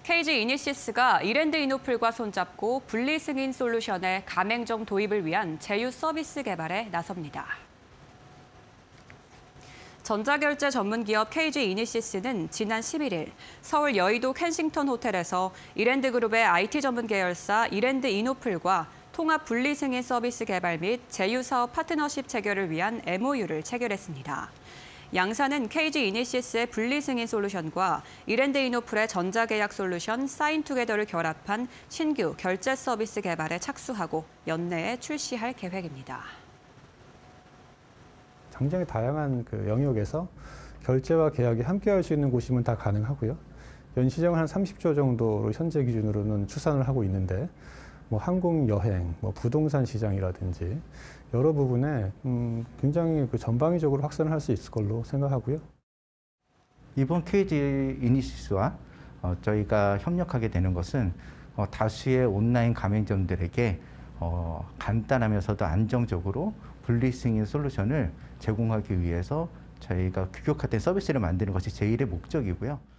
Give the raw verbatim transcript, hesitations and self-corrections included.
케이지 이니시스가 이랜드 이노플과 손잡고 분리 승인 솔루션의 가맹점 도입을 위한 제휴 서비스 개발에 나섭니다. 전자결제 전문기업 케이지 이니시스는 지난 십일 일 서울 여의도 켄싱턴 호텔에서 이랜드그룹의 아이티 전문 계열사 이랜드 이노플과 통합 분리 승인 서비스 개발 및 제휴 사업 파트너십 체결을 위한 엠오유를 체결했습니다. 양사는 케이지 이니시스의 분리 승인 솔루션과 이랜드 이노플의 전자계약 솔루션 사인투게더를 결합한 신규 결제 서비스 개발에 착수하고 연내에 출시할 계획입니다. 굉장히 다양한 그 영역에서 결제와 계약이 함께 할 수 있는 곳이면 다 가능하고요. 연시장은 한 삼십조 정도로 현재 기준으로는 추산을 하고 있는데 뭐 항공, 여행, 뭐 부동산 시장이라든지 여러 부분에 음 굉장히 그 전방위적으로 확산을 할 수 있을 걸로 생각하고요. 이번 케이지 이니시스와 어, 저희가 협력하게 되는 것은 어, 다수의 온라인 가맹점들에게 어, 간단하면서도 안정적으로 분리 승인 솔루션을 제공하기 위해서 저희가 규격화된 서비스를 만드는 것이 제일의 목적이고요.